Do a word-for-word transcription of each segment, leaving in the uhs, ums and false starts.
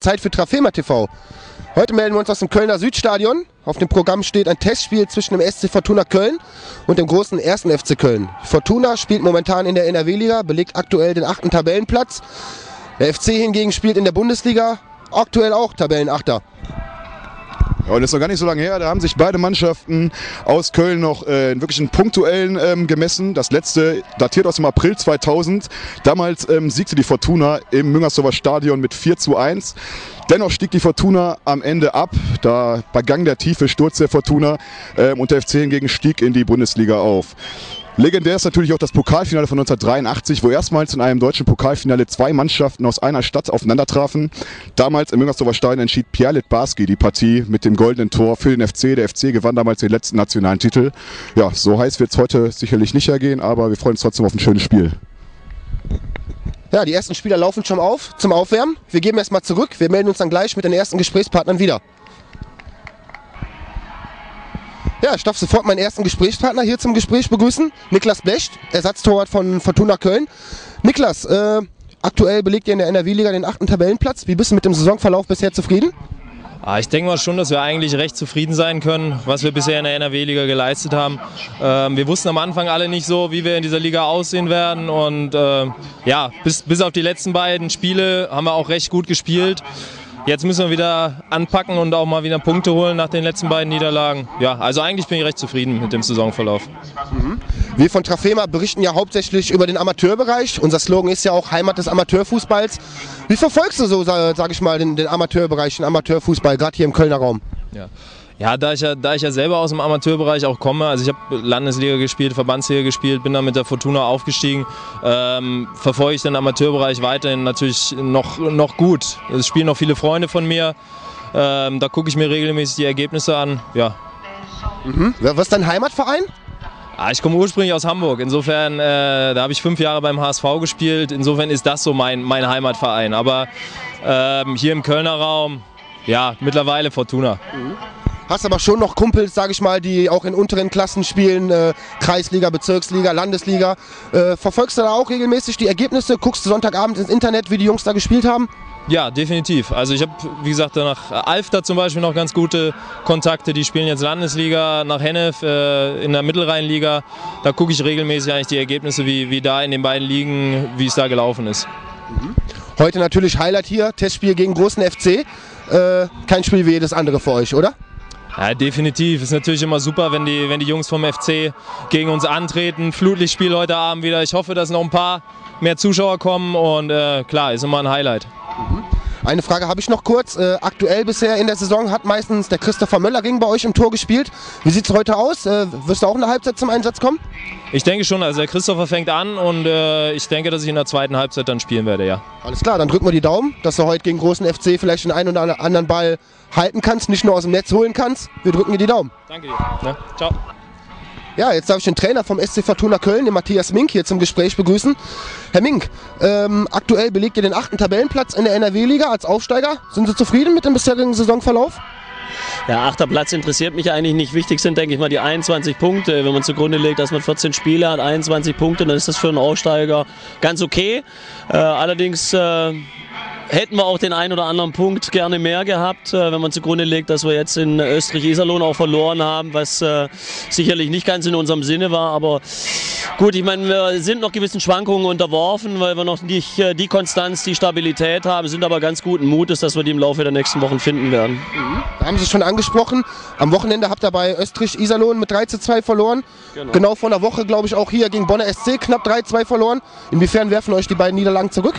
Zeit für Trafema T V. Heute melden wir uns aus dem Kölner Südstadion. Auf dem Programm steht ein Testspiel zwischen dem S C Fortuna Köln und dem großen ersten F C Köln. Fortuna spielt momentan in der N R W-Liga, belegt aktuell den achten Tabellenplatz. Der F C hingegen spielt in der Bundesliga, aktuell auch Tabellenachter. Ja, und das ist noch gar nicht so lange her, da haben sich beide Mannschaften aus Köln noch äh, in wirklichen punktuellen ähm, gemessen. Das letzte datiert aus dem April zweitausend. Damals ähm, siegte die Fortuna im Müngersdorfer Stadion mit vier zu eins. Dennoch stieg die Fortuna am Ende ab, da begann der tiefe Sturz der Fortuna ähm, und der F C hingegen stieg in die Bundesliga auf. Legendär ist natürlich auch das Pokalfinale von neunzehnhundertdreiundachtzig, wo erstmals in einem deutschen Pokalfinale zwei Mannschaften aus einer Stadt aufeinandertrafen. Damals im Müngersdorfer Stadion entschied Pierre Littbarski die Partie mit dem goldenen Tor für den F C. Der F C gewann damals den letzten nationalen Titel. Ja, so heiß wird es heute sicherlich nicht ergehen, aber wir freuen uns trotzdem auf ein schönes Spiel. Ja, die ersten Spieler laufen schon auf zum Aufwärmen. Wir geben erstmal zurück. Wir melden uns dann gleich mit den ersten Gesprächspartnern wieder. Ja, ich darf sofort meinen ersten Gesprächspartner hier zum Gespräch begrüßen. Niklas Blecht, Ersatztorwart von Fortuna Köln. Niklas, äh, aktuell belegt ihr in der N R W-Liga den achten Tabellenplatz. Wie bist du mit dem Saisonverlauf bisher zufrieden? Ich denke mal schon, dass wir eigentlich recht zufrieden sein können, was wir bisher in der N R W-Liga geleistet haben. Ähm, wir wussten am Anfang alle nicht so, wie wir in dieser Liga aussehen werden. Und äh, ja, bis, bis auf die letzten beiden Spiele haben wir auch recht gut gespielt. Jetzt müssen wir wieder anpacken und auch mal wieder Punkte holen nach den letzten beiden Niederlagen. Ja, also eigentlich bin ich recht zufrieden mit dem Saisonverlauf. Mhm. Wir von Trafema berichten ja hauptsächlich über den Amateurbereich. Unser Slogan ist ja auch Heimat des Amateurfußballs. Wie verfolgst du so, sage ich mal, den, den Amateurbereich, den Amateurfußball, gerade hier im Kölner Raum? Ja. Ja, da ich ja, da ich ja selber aus dem Amateurbereich auch komme, also ich habe Landesliga gespielt, Verbandsliga gespielt, bin dann mit der Fortuna aufgestiegen, ähm, verfolge ich den Amateurbereich weiterhin natürlich noch, noch gut. Es spielen noch viele Freunde von mir, ähm, da gucke ich mir regelmäßig die Ergebnisse an. Ja. Mhm. Was ist dein Heimatverein? Ah, ich komme ursprünglich aus Hamburg, insofern, äh, da habe ich fünf Jahre beim H S V gespielt, insofern ist das so mein, mein Heimatverein, aber ähm, hier im Kölner Raum, ja, mittlerweile Fortuna. Mhm. Hast aber schon noch Kumpels, sage ich mal, die auch in unteren Klassen spielen, äh, Kreisliga, Bezirksliga, Landesliga. Äh, verfolgst du da auch regelmäßig die Ergebnisse? Guckst du Sonntagabend ins Internet, wie die Jungs da gespielt haben? Ja, definitiv. Also ich habe, wie gesagt, nach Alfter zum Beispiel noch ganz gute Kontakte. Die spielen jetzt Landesliga, nach Hennef äh, in der Mittelrheinliga. Da gucke ich regelmäßig eigentlich die Ergebnisse, wie, wie da in den beiden Ligen, wie es da gelaufen ist. Mhm. Heute natürlich Highlight hier, Testspiel gegen großen F C. Äh, kein Spiel wie jedes andere für euch, oder? Ja, definitiv. Ist natürlich immer super, wenn die, wenn die Jungs vom F C gegen uns antreten. Flutlichtspiel heute Abend wieder. Ich hoffe, dass noch ein paar mehr Zuschauer kommen und äh, klar, ist immer ein Highlight. Mhm. Eine Frage habe ich noch kurz. Äh, aktuell bisher in der Saison hat meistens der Christopher Möllering bei euch im Tor gespielt. Wie sieht es heute aus? Äh, wirst du auch in der Halbzeit zum Einsatz kommen? Ich denke schon, also der Christopher fängt an und äh, ich denke, dass ich in der zweiten Halbzeit dann spielen werde, ja. Alles klar, dann drücken wir die Daumen, dass du heute gegen großen F C vielleicht den einen oder anderen Ball halten kannst, nicht nur aus dem Netz holen kannst. Wir drücken dir die Daumen. Danke dir. Ja, ciao. Ja, jetzt darf ich den Trainer vom S C Fortuna Köln, den Matthias Mink, hier zum Gespräch begrüßen. Herr Mink, ähm, aktuell belegt ihr den achten Tabellenplatz in der N R W-Liga als Aufsteiger. Sind Sie zufrieden mit dem bisherigen Saisonverlauf? Ja, achter Platz interessiert mich eigentlich nicht. Wichtig sind, denke ich mal, die einundzwanzig Punkte. Wenn man zugrunde legt, dass man vierzehn Spiele hat, einundzwanzig Punkte, dann ist das für einen Aufsteiger ganz okay. Äh, allerdings äh, hätten wir auch den einen oder anderen Punkt gerne mehr gehabt, äh, wenn man zugrunde legt, dass wir jetzt in Österreich-Iserlohn auch verloren haben, was äh, sicherlich nicht ganz in unserem Sinne war. Aber gut, ich meine, wir sind noch gewissen Schwankungen unterworfen, weil wir noch nicht äh, die Konstanz, die Stabilität haben, sind aber ganz guten Mutes, dass wir die im Laufe der nächsten Wochen finden werden. Mhm. Da haben Sie es schon angesprochen. Am Wochenende habt ihr bei Österreich-Iserlohn mit drei zu zwei verloren. Genau. Genau vor einer Woche, glaube ich, auch hier gegen Bonner S C knapp drei zu zwei verloren. Inwiefern werfen euch die beiden Niederlagen zurück?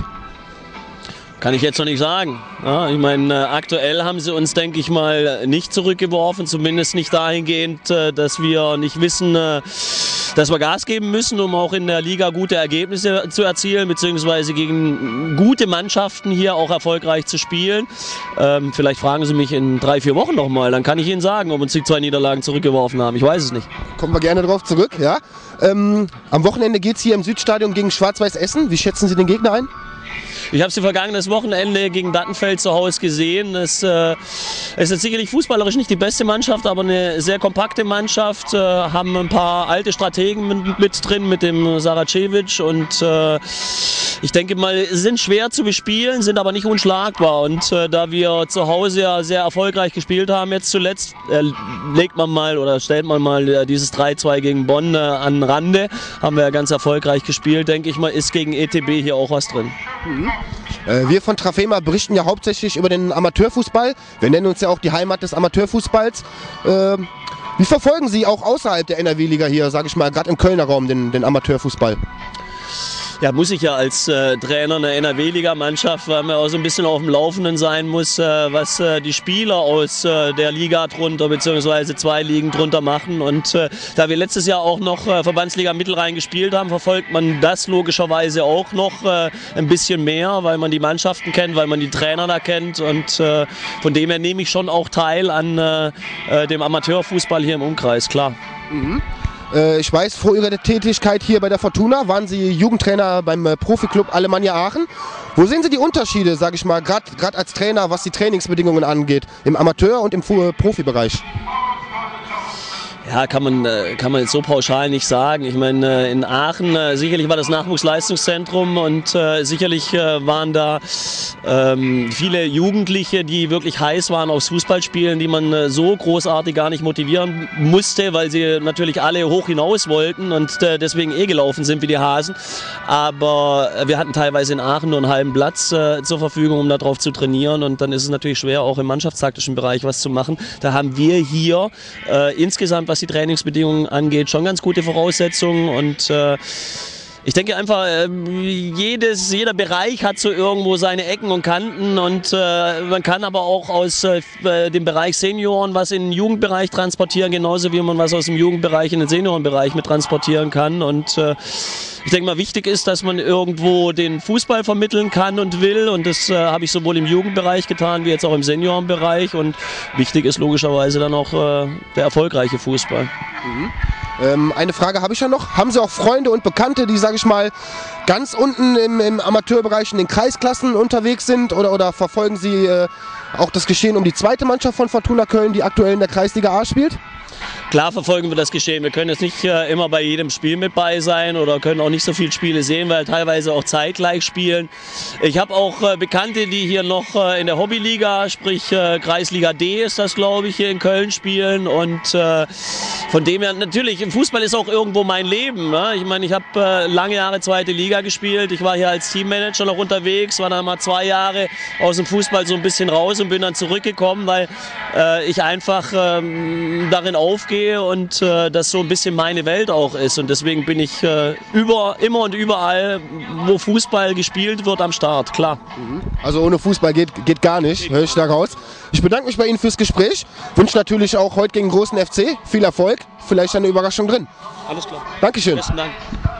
Kann ich jetzt noch nicht sagen. Ja, ich meine, aktuell haben sie uns, denke ich mal, nicht zurückgeworfen, zumindest nicht dahingehend, dass wir nicht wissen, dass wir Gas geben müssen, um auch in der Liga gute Ergebnisse zu erzielen, beziehungsweise gegen gute Mannschaften hier auch erfolgreich zu spielen. Ähm, vielleicht fragen Sie mich in drei, vier Wochen noch mal, dann kann ich Ihnen sagen, ob uns die zwei Niederlagen zurückgeworfen haben. Ich weiß es nicht. Kommen wir gerne drauf zurück. Ja. Ähm, am Wochenende geht es hier im Südstadion gegen Schwarz-Weiß Essen. Wie schätzen Sie den Gegner ein? Ich habe sie vergangenes Wochenende gegen Dattenfeld zu Hause gesehen. Es, äh, es ist sicherlich fußballerisch nicht die beste Mannschaft, aber eine sehr kompakte Mannschaft. Äh, haben ein paar alte Strategen mit, mit drin, mit dem Saracevic. Und äh, ich denke mal, sind schwer zu bespielen, sind aber nicht unschlagbar. Und äh, da wir zu Hause ja sehr erfolgreich gespielt haben jetzt zuletzt, äh, legt man mal oder stellt man mal äh, dieses drei zwei gegen Bonn äh, an den Rande. Haben wir ja ganz erfolgreich gespielt, denke ich mal, ist gegen E T B hier auch was drin. Mhm. Äh, wir von Trafema berichten ja hauptsächlich über den Amateurfußball. Wir nennen uns ja auch die Heimat des Amateurfußballs. Äh, wie verfolgen Sie auch außerhalb der N R W-Liga hier, sage ich mal, gerade im Kölner Raum, den, den Amateurfußball? Ja, muss ich ja als äh, Trainer einer N R W-Liga-Mannschaft, weil man auch so ein bisschen auf dem Laufenden sein muss, äh, was äh, die Spieler aus äh, der Liga drunter bzw. zwei Ligen drunter machen. Und äh, da wir letztes Jahr auch noch äh, Verbandsliga Mittelrhein gespielt haben, verfolgt man das logischerweise auch noch äh, ein bisschen mehr, weil man die Mannschaften kennt, weil man die Trainer da kennt. Und äh, von dem her nehme ich schon auch teil an äh, äh, dem Amateurfußball hier im Umkreis, klar. Mhm. Ich weiß, vor Ihrer Tätigkeit hier bei der Fortuna waren Sie Jugendtrainer beim Profiklub Alemannia Aachen. Wo sehen Sie die Unterschiede, sage ich mal, gerade als Trainer, was die Trainingsbedingungen angeht, im Amateur- und im Profibereich? Ja, kann man, kann man jetzt so pauschal nicht sagen. Ich meine, in Aachen, sicherlich war das Nachwuchsleistungszentrum und äh, sicherlich äh, waren da ähm, viele Jugendliche, die wirklich heiß waren aufs Fußballspielen, die man äh, so großartig gar nicht motivieren musste, weil sie natürlich alle hoch hinaus wollten und äh, deswegen eh gelaufen sind wie die Hasen. Aber wir hatten teilweise in Aachen nur einen halben Platz äh, zur Verfügung, um darauf zu trainieren, und dann ist es natürlich schwer, auch im mannschaftstaktischen Bereich was zu machen. Da haben wir hier äh, insgesamt, was die Trainingsbedingungen angeht, schon ganz gute Voraussetzungen, und äh, ich denke einfach, äh, jedes, jeder Bereich hat so irgendwo seine Ecken und Kanten, und äh, man kann aber auch aus äh, dem Bereich Senioren was in den Jugendbereich transportieren, genauso wie man was aus dem Jugendbereich in den Seniorenbereich mit transportieren kann. Und äh, ich denke mal, wichtig ist, dass man irgendwo den Fußball vermitteln kann und will, und das äh, habe ich sowohl im Jugendbereich getan wie jetzt auch im Seniorenbereich, und wichtig ist logischerweise dann auch äh, der erfolgreiche Fußball. Mhm. Ähm, eine Frage habe ich ja noch. Haben Sie auch Freunde und Bekannte, die, sage ich mal, ganz unten im, im Amateurbereich in den Kreisklassen unterwegs sind, oder, oder verfolgen Sie äh, auch das Geschehen um die zweite Mannschaft von Fortuna Köln, die aktuell in der Kreisliga A spielt? Klar verfolgen wir das Geschehen. Wir können jetzt nicht äh, immer bei jedem Spiel mit bei sein oder können auch nicht so viele Spiele sehen, weil teilweise auch zeitgleich spielen. Ich habe auch äh, Bekannte, die hier noch äh, in der Hobbyliga, sprich äh, Kreisliga D ist das, glaube ich, hier in Köln spielen, und äh, von dem her natürlich, im Fußball ist auch irgendwo mein Leben. Ne? Ich meine, ich habe äh, lange Jahre zweite Liga gespielt, ich war hier als Teammanager noch unterwegs, war dann mal zwei Jahre aus dem Fußball so ein bisschen raus und bin dann zurückgekommen, weil äh, ich einfach ähm, darin aufgehe und äh, das so ein bisschen meine Welt auch ist, und deswegen bin ich äh, über, immer und überall, wo Fußball gespielt wird, am Start, klar. Also ohne Fußball geht, geht gar nicht, höre ich da raus. Ich bedanke mich bei Ihnen fürs Gespräch, wünsche natürlich auch heute gegen den großen F C viel Erfolg, vielleicht eine Überraschung drin. Alles klar. Dankeschön. Besten Dank.